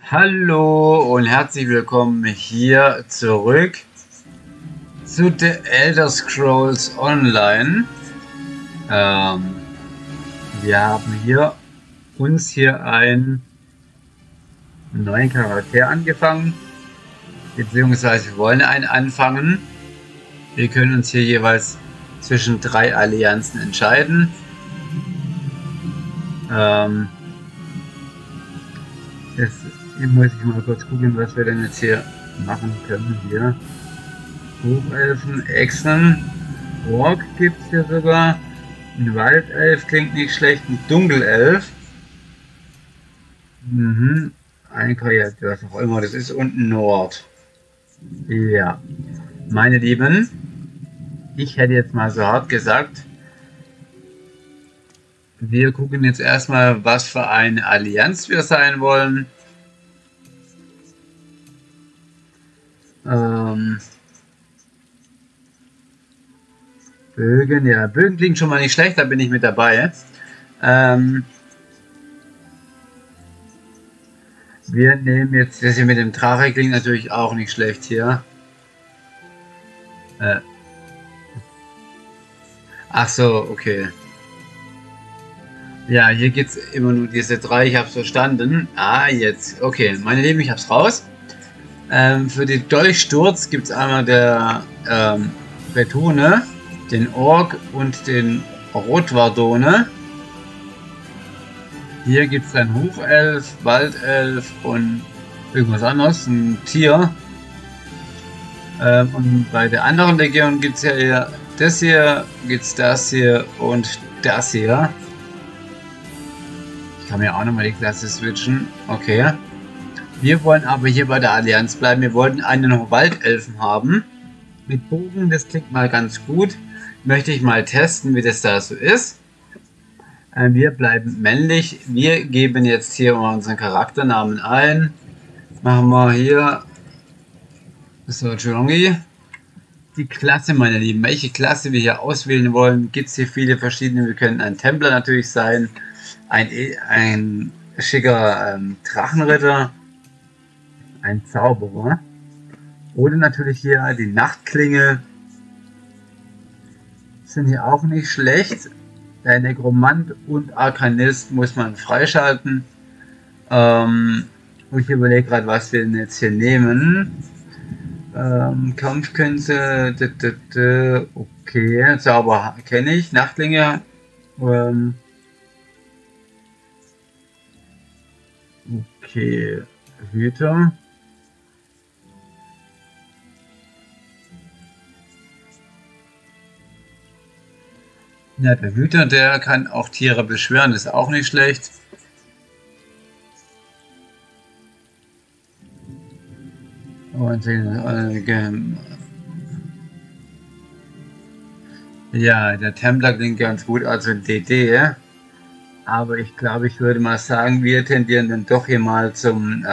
Hallo und herzlich willkommen hier zurück zu The Elder Scrolls Online. Wir haben hier einen neuen Charakter angefangen, beziehungsweise wir wollen einen anfangen. Wir können uns hier jeweils zwischen 3 Allianzen entscheiden. Jetzt muss ich mal kurz gucken, was wir denn jetzt hier machen können. Hier Hochelfen, Echsen, Ork gibt es hier sogar. Ein Waldelf klingt nicht schlecht, ein Dunkelelf. Ein Kreatur, was auch immer das ist, und ein Nord. Ja, meine Lieben, ich hätte jetzt mal so hart gesagt, wir gucken jetzt erstmal, was für eine Allianz wir sein wollen. Bögen, ja, Bögen klingt schon mal nicht schlecht, da bin ich mit dabei. Wir nehmen jetzt, das hier mit dem Drache klingt natürlich auch nicht schlecht hier. Ach so, okay. Ja, hier gibt es immer nur diese 3, ich habe es verstanden. Ah, jetzt, okay, meine Lieben, ich habe es raus. Für den Dolchsturz gibt es einmal der Bretone, den Ork und den Rotwardone. Hier gibt es dann Hochelf, Waldelf und irgendwas anderes, ein Tier. Und bei der anderen Legion gibt es ja eher das hier, gibt es das hier und das hier. Ich kann mir auch nochmal die Klasse switchen. Okay. Wir wollen aber hier bei der Allianz bleiben. Wir wollten einen Waldelfen haben. Mit Bogen, das klingt mal ganz gut. Möchte ich mal testen, wie das da so ist. Wir bleiben männlich. Wir geben jetzt hier unseren Charakternamen ein. Machen wir hier so Jongi. Die Klasse, meine Lieben. Welche Klasse wir hier auswählen wollen, gibt es hier viele verschiedene. Wir können ein Templer natürlich sein. Ein schicker Drachenritter. Ein Zauberer. Oder natürlich hier die Nachtklinge. Sind hier auch nicht schlecht. Der Nekromant und Arkanist muss man freischalten. Ich überlege gerade, was wir denn jetzt hier nehmen. Kampfkünste, okay, Zauber kenne ich, Nachtlinge. Okay, Hüter. Ja, der Hüter, der kann auch Tiere beschwören, ist auch nicht schlecht. Und ja, der Templer klingt ganz gut, also DD. Aber ich glaube, ich würde mal sagen, wir tendieren dann doch hier mal zum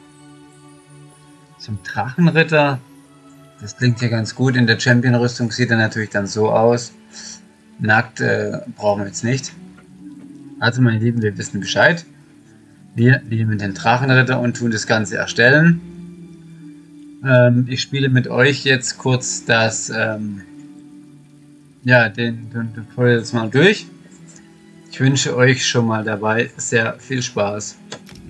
Drachenritter. Das klingt ja ganz gut. In der Champion-Rüstung sieht er natürlich dann so aus. Nackt brauchen wir jetzt nicht. Also meine Lieben, wir wissen Bescheid. Wir nehmen den Drachenritter und tun das Ganze erstellen. Ich spiele mit euch jetzt kurz das ja, den Tutorial jetzt mal durch. Ich wünsche euch schon mal dabei sehr viel Spaß.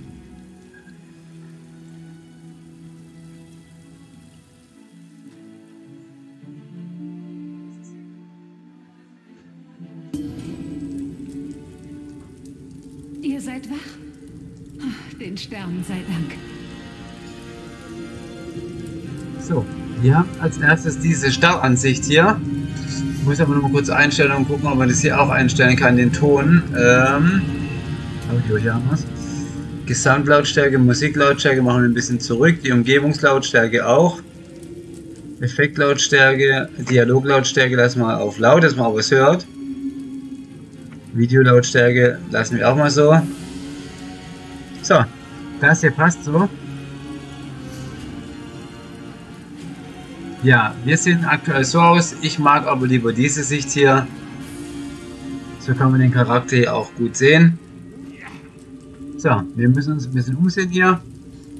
Ihr seid wach? Den Sternen sei Dank. So, wir haben als erstes diese Starransicht hier. Ich muss aber noch mal kurz einstellen und gucken, ob man das hier auch einstellen kann, den Ton. Audio, hier haben wir's. Gesamtlautstärke, Musiklautstärke machen wir ein bisschen zurück, die Umgebungslautstärke auch. Effektlautstärke, Dialoglautstärke lassen wir auf laut, dass man auch was hört. Videolautstärke lassen wir auch mal so. So, das hier passt so. Ja, wir sehen aktuell so aus. Ich mag aber lieber diese Sicht hier. So kann man den Charakter hier auch gut sehen. So, wir müssen uns ein bisschen umsehen hier.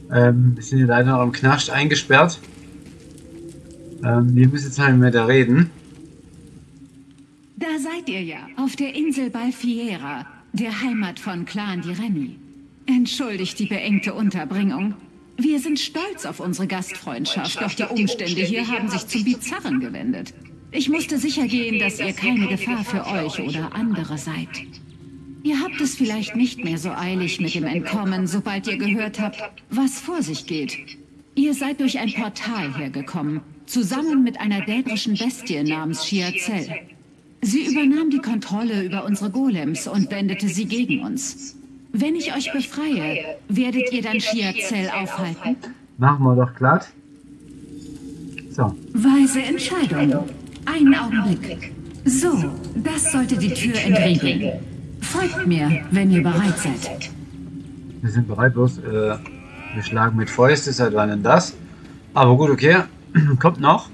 Wir sind hier leider noch im Knast eingesperrt. Wir müssen jetzt mal mit da reden. Da seid ihr ja, auf der Insel Balfiera, der Heimat von Clan Diremi. Entschuldigt die beengte Unterbringung. Wir sind stolz auf unsere Gastfreundschaft, doch die Umstände hier haben sich zum Bizarren gewendet. Ich musste sicher gehen, dass ihr keine Gefahr für euch oder andere seid. Ihr habt es vielleicht nicht mehr so eilig mit dem Entkommen, sobald ihr gehört habt, was vor sich geht. Ihr seid durch ein Portal hergekommen, zusammen mit einer dädrischen Bestie namens Shiazel. Sie übernahm die Kontrolle über unsere Golems und wendete sie gegen uns. Wenn ich euch befreie, werdet ihr dann Shiazel aufhalten? Machen wir doch glatt. So. Weise Entscheidung. Einen Augenblick. So, das sollte die Tür entriegeln. Folgt mir, wenn ihr bereit seid. Wir sind bereit, bloß wir schlagen mit Fäuste, seit wann denn das? Aber gut, okay. Kommt noch.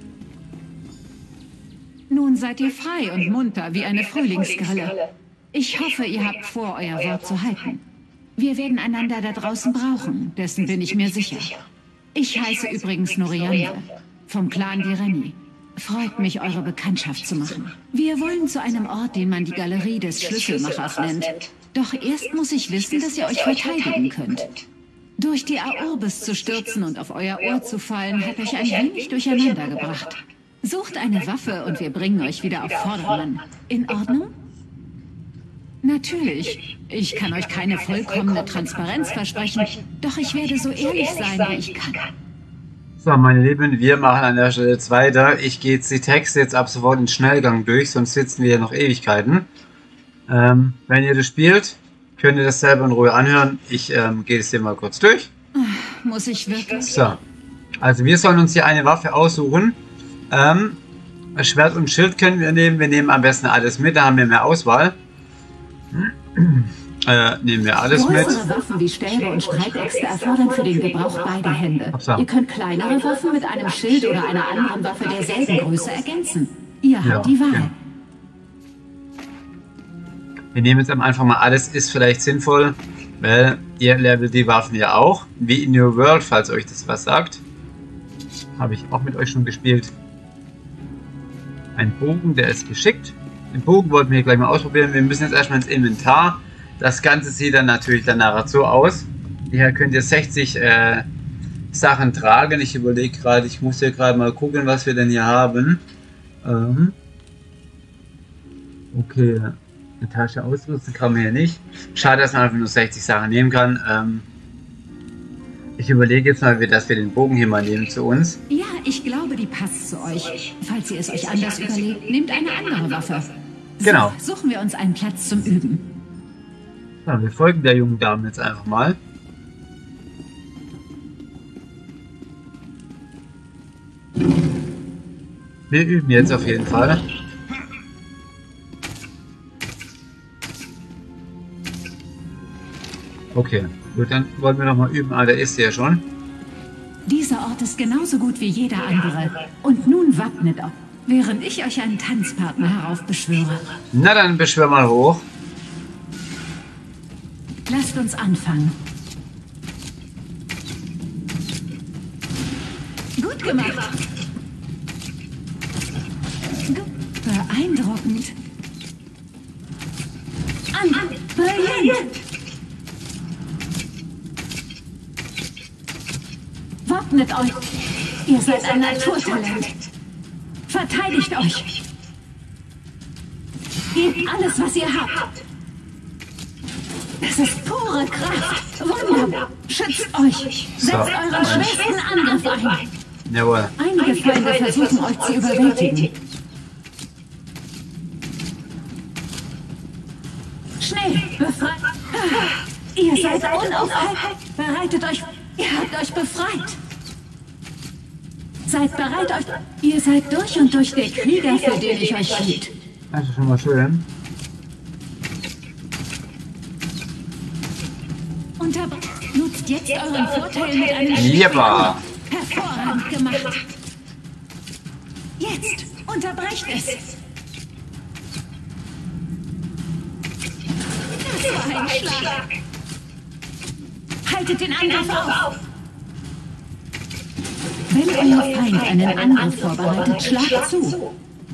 Nun seid ihr frei und munter wie eine Frühlingsgrille. Ich hoffe, ihr habt vor, euer Wort zu halten. Wir werden einander da draußen brauchen, dessen bin ich mir sicher. Ich heiße übrigens Noriande, vom Clan Diremi. Freut mich, eure Bekanntschaft zu machen. Wir wollen zu einem Ort, den man die Galerie des Schlüsselmachers nennt. Doch erst muss ich wissen, dass ihr euch verteidigen könnt. Durch die Aorbis zu stürzen und auf euer Ohr zu fallen, hat euch ein wenig durcheinander gebracht. Sucht eine Waffe und wir bringen euch wieder auf Vordermann. In Ordnung? Natürlich. Ich kann euch keine vollkommene Transparenz versprechen, doch ich werde so ehrlich sein, wie ich kann. So, meine Lieben, wir machen an der Stelle jetzt weiter. Ich gehe jetzt die Texte jetzt ab sofort in Schnellgang durch, sonst sitzen wir hier noch Ewigkeiten. Wenn ihr das spielt, könnt ihr das selber in Ruhe anhören. Ich gehe das hier mal kurz durch. Muss ich wirklich? So, also wir sollen uns hier eine Waffe aussuchen. Schwert und Schild können wir nehmen. Wir nehmen am besten alles mit, da haben wir mehr Auswahl. Nehmen wir alles mit. Größere Waffen wie Stäbe und Streitäxte erfordern für den Gebrauch beide Hände. Ihr könnt kleinere Waffen mit einem Schild oder einer anderen Waffe derselben Größe ergänzen. Ihr habt die Wahl. Ja. Wir nehmen jetzt einfach mal alles, ist vielleicht sinnvoll, weil ihr levelt die Waffen ja auch. Wie in New World, falls euch das was sagt. Habe ich auch mit euch schon gespielt. Ein Bogen, der ist geschickt. Den Bogen wollten wir gleich mal ausprobieren. Wir müssen jetzt erstmal ins Inventar. Das Ganze sieht dann natürlich danach so aus. Hier könnt ihr 60 Sachen tragen. Ich überlege gerade, ich muss hier gerade mal gucken, was wir denn hier haben. Okay, eine Tasche ausrüsten kann man hier nicht. Schade, dass man einfach nur 60 Sachen nehmen kann. Ich überlege jetzt mal, dass wir den Bogen hier mal nehmen zu uns. Ja, ich glaube, die passt zu euch. Falls ihr es euch anders überlegt, nehmt eine andere Waffe. So, genau. Suchen wir uns einen Platz zum Üben. Ja, wir folgen der jungen Dame jetzt einfach mal. Wir üben jetzt auf jeden Fall. Okay, gut, dann wollen wir noch mal üben. Ah, der ist ja schon. Dieser Ort ist genauso gut wie jeder andere. Und nun wappnet euch, während ich euch einen Tanzpartner heraufbeschwöre. Na dann beschwör mal hoch. Lasst uns anfangen. Gut gemacht. Beeindruckend. Brillant. Wappnet euch. Ihr seid ein Naturtalent. Verteidigt euch. Gebt alles, was ihr habt. Es ist pure Kraft. Wunderbar. Schützt euch. Setzt euren schwersten Angriff ein. Jawohl. Einige Feinde versuchen euch zu überwältigen. Schnell, befreit. Ihr seid unaufhaltbar. Bereitet euch. Ihr habt euch befreit. Seid bereit, euch. Ihr seid durch und durch der Krieger, für den ich euch hielt. Das ist schon mal schön. Nutzt jetzt euren Vorteil mit einem Spiel. Jeppa. Hervorragend gemacht. Jetzt unterbrecht es. Das war ein Schlag. Haltet den Angriff auf. Wenn euer Feind einen Angriff vorbereitet, schlagt zu.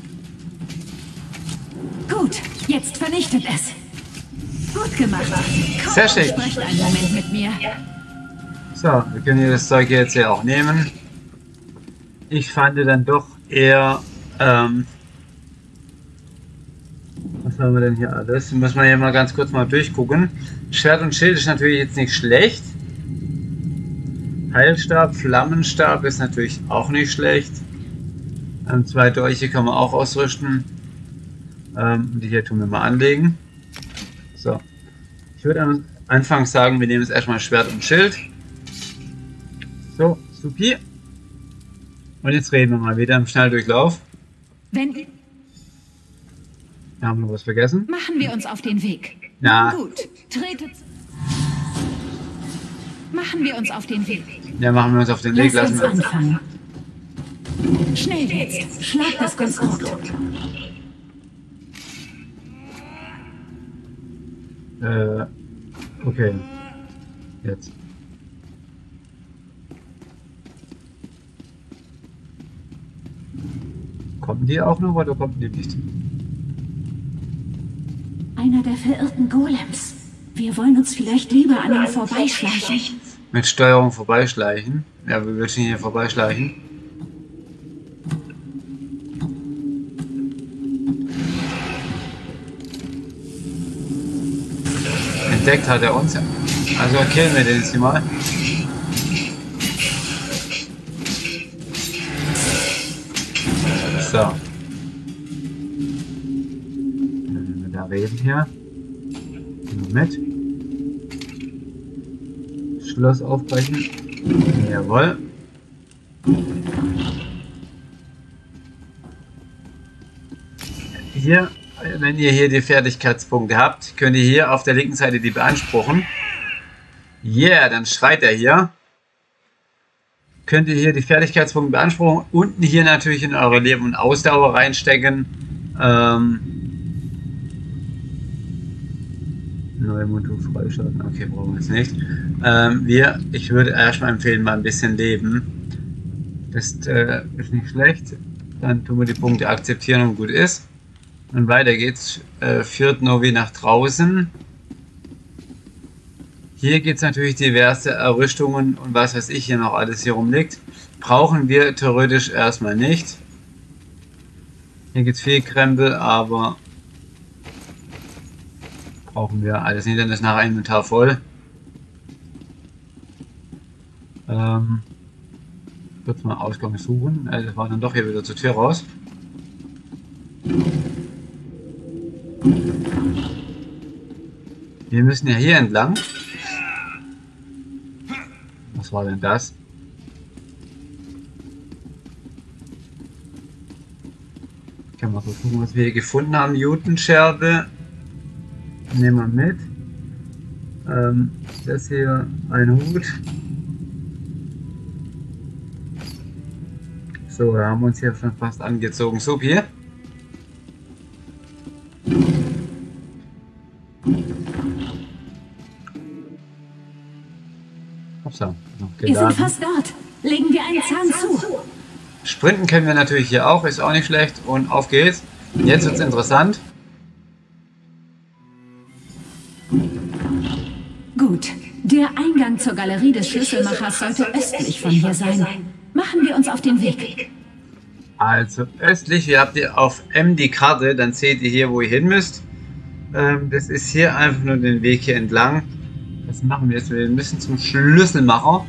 Gut, jetzt vernichtet es. Gut gemacht. Kommt Sehr schön. und sprecht einen Moment mit mir. So, wir können hier das Zeug jetzt ja auch nehmen. Ich fand dann doch eher, was haben wir denn hier alles? Muss man hier mal ganz kurz mal durchgucken. Schwert und Schild ist natürlich jetzt nicht schlecht. Heilstab, Flammenstab ist natürlich auch nicht schlecht. 2 Dolche kann man auch ausrüsten. Die hier tun wir mal anlegen. So. Ich würde am Anfang sagen, wir nehmen jetzt erstmal Schwert und Schild. So, supi. Und jetzt reden wir mal wieder im Schnelldurchlauf. Wenn Haben wir was vergessen? machen wir uns auf den Weg. Na. Gut, tretet. Machen wir uns auf den Weg. Ja, machen wir uns auf den Weg. Lasst Lassen uns wir. anfangen. Schnell jetzt. Schlag das Konstrukt. Okay. Jetzt. Kommen die auch noch oder kommen die nicht? Einer der verirrten Golems. Wir wollen uns vielleicht lieber an ihm vorbeischleichen. Mit Steuerung vorbeischleichen. Ja, wir willst hier vorbeischleichen. Entdeckt hat er uns. Also killen wir den jetzt hier mal. So. Wenn wir da reden hier. Mit. Schloss aufbrechen. Jawohl. Hier, wenn ihr hier die Fertigkeitspunkte habt, könnt ihr hier auf der linken Seite die beanspruchen. Yeah, dann schreit er hier. Könnt ihr hier die Fertigkeitspunkte beanspruchen. Unten hier natürlich in eure Leben und Ausdauer reinstecken. Neue Montur freischalten. Okay, brauchen wir jetzt nicht. Ich würde erstmal empfehlen, mal ein bisschen leben. Das ist nicht schlecht. Dann tun wir die Punkte akzeptieren und gut ist. Und weiter geht's. Führt Novi nach draußen. Hier geht es natürlich diverse Errüstungen und was weiß ich hier noch alles hier rumliegt. Brauchen wir theoretisch erstmal nicht. Hier gibt es viel Krempel, aber brauchen wir alles nicht, dann ist nachher Inventar voll. Kurz mal Ausgang suchen. Das war dann doch hier wieder zur Tür raus. Wir müssen ja hier entlang. Was war denn das? Ich kann mal gucken, was wir hier gefunden haben. Newtonscherbe. Nehmen wir mit. Das hier ein Hut. So, da haben wir uns hier schon fast angezogen. So, hier. So, wir sind fast dort. Legen wir einen Zahn zu. Sprinten können wir natürlich hier auch, ist auch nicht schlecht. Und auf geht's. Jetzt wird's interessant. Gut. Der Eingang zur Galerie des Schlüsselmachers sollte östlich von hier sein. Machen wir uns auf den Weg. Also östlich, ihr habt ihr auf M die Karte, dann seht ihr hier, wo ihr hin müsst. Das ist hier einfach nur den Weg hier entlang. Was machen wir jetzt? Wir müssen zum Schlüsselmacher.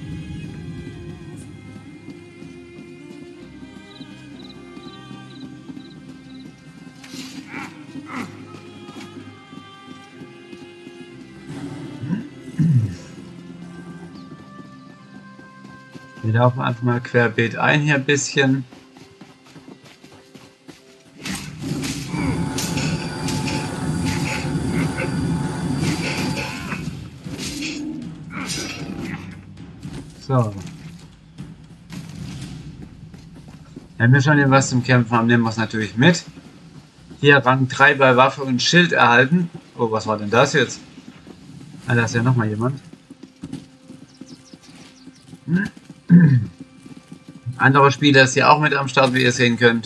Wir laufen einfach mal querbeet ein hier ein bisschen. So. Wenn wir schon hier was zum Kämpfen haben, nehmen wir es natürlich mit. Hier Rang 3 bei Waffe und Schild erhalten. Oh, was war denn das jetzt? Ah, da ist ja nochmal jemand. Andere Spieler ist hier auch mit am Start, wie ihr sehen könnt.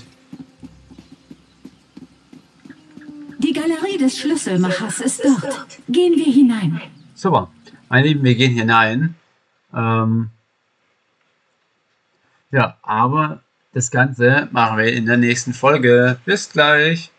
Die Galerie des Schlüsselmachers ist dort. Gehen wir hinein. Super. Meine Lieben, wir gehen hinein. Ja, aber das Ganze machen wir in der nächsten Folge. Bis gleich.